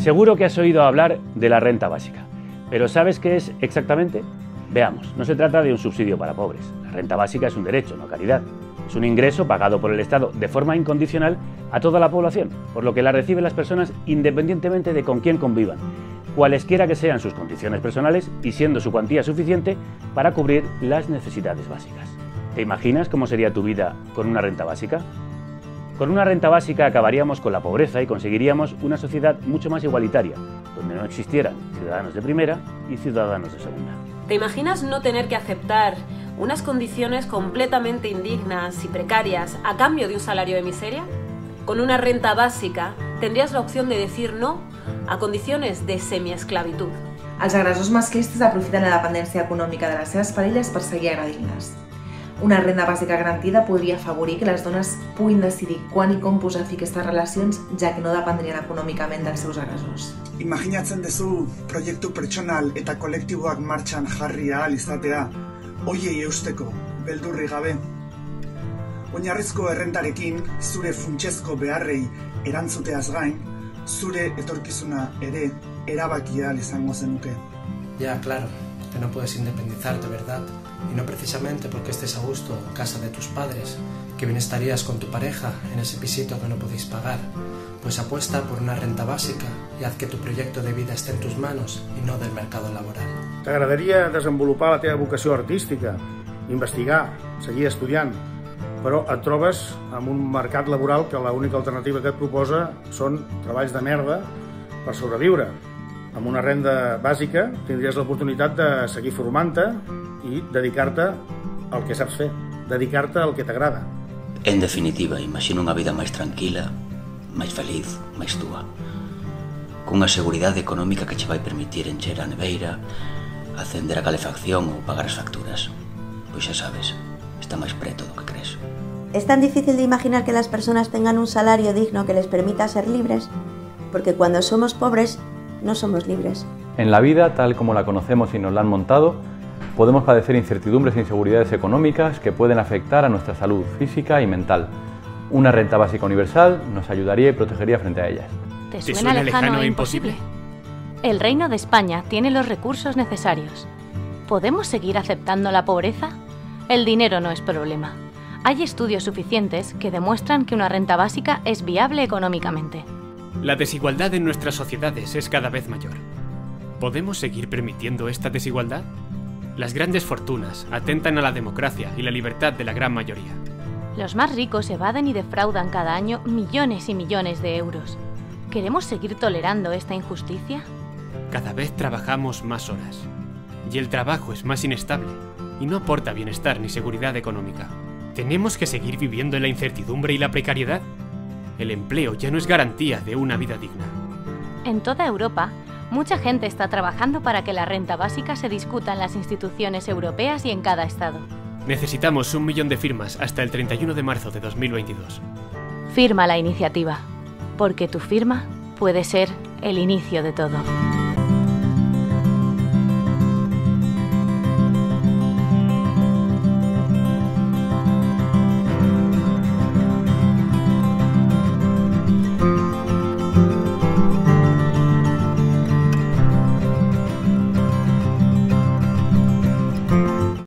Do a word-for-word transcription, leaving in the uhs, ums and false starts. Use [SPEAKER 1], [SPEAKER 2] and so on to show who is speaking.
[SPEAKER 1] Seguro que has oído hablar de la renta básica, pero ¿sabes qué es exactamente? Veamos, no se trata de un subsidio para pobres. La renta básica es un derecho, no caridad. Es un ingreso pagado por el Estado de forma incondicional a toda la población, por lo que la reciben las personas independientemente de con quién convivan, cualesquiera que sean sus condiciones personales y siendo su cuantía suficiente para cubrir las necesidades básicas. ¿Te imaginas cómo sería tu vida con una renta básica? Con una renta básica acabaríamos con la pobreza y conseguiríamos una sociedad mucho más igualitaria, donde no existieran ciudadanos de primera y ciudadanos de segunda.
[SPEAKER 2] ¿Te imaginas no tener que aceptar unas condiciones completamente indignas y precarias a cambio de un salario de miseria? Con una renta bàsica tendrías la opción de decir no a condiciones de semiesclavitud.
[SPEAKER 3] Els agressors masclistes aprofiten la dependència econòmica de les seves parelles per seguir agredint-les. Una renda bàsica garantida podria afavorir que les dones puguin decidir quan i com posar fi a aquestes relacions, ja que no dependrien econòmicament dels seus agressors.
[SPEAKER 4] Imaginatzen duzu proiektu pertsonal eta kolektiboak martxan jarri ahal izatea, hoiei eusteko, beldurri gabe. Oinarrizko errentarekin, zure funtsezko beharrei erantzuteaz gain, zure etorkizuna ere erabaki ahal izango zenuke.
[SPEAKER 5] Ya, claro, que no puedes independizarte, ¿verdad? Y no precisamente porque estés a gusto en casa de tus padres, que bien estarías con tu pareja en ese pisito que no podéis pagar. Pues apuesta por una renta bàsica y haz que tu proyecto de vida esté en tus manos y no del mercado laboral.
[SPEAKER 6] T'agradaria desenvolupar la teva vocació artística, investigar, seguir estudiant, però et trobes amb un mercat laboral que l'única alternativa que et proposa són treballs de merda per sobreviure. Amb una renda bàsica tindries l'oportunitat de seguir formant-te i dedicar-te al que saps fer, dedicar-te al que t'agrada.
[SPEAKER 7] En definitiva, imagino unha vida máis tranquila, máis feliz, máis túa, cunha seguridade económica que che vai permitir encher a neveira, acender a calefacción ou pagar as facturas. Pois xa sabes, está máis preto do que crees.
[SPEAKER 8] Es tan difícil de imaginar que las personas tengan un salario digno que les permita ser libres, porque cuando somos pobres no somos libres.
[SPEAKER 9] En la vida, tal como la conocemos y nos la han montado, podemos padecer incertidumbres e inseguridades económicas que pueden afectar a nuestra salud física y mental. Una renta básica universal nos ayudaría y protegería frente a ellas.
[SPEAKER 10] ¿Te suena, ¿Te suena lejano, lejano e imposible? El Reino de España tiene los recursos necesarios. ¿Podemos seguir aceptando la pobreza? El dinero no es problema. Hay estudios suficientes que demuestran que una renta básica es viable económicamente.
[SPEAKER 11] La desigualdad en nuestras sociedades es cada vez mayor. ¿Podemos seguir permitiendo esta desigualdad? Las grandes fortunas atentan a la democracia y la libertad de la gran mayoría.
[SPEAKER 10] Los más ricos evaden y defraudan cada año millones y millones de euros. ¿Queremos seguir tolerando esta injusticia?
[SPEAKER 11] Cada vez trabajamos más horas. Y el trabajo es más inestable y no aporta bienestar ni seguridad económica. ¿Tenemos que seguir viviendo en la incertidumbre y la precariedad? El empleo ya no es garantía de una vida digna.
[SPEAKER 10] En toda Europa, mucha gente está trabajando para que la renta básica se discuta en las instituciones europeas y en cada estado.
[SPEAKER 11] Necesitamos un millón de firmas hasta el treinta y uno de marzo de dos mil veintidós.
[SPEAKER 10] Firma la iniciativa, porque tu firma puede ser el inicio de todo.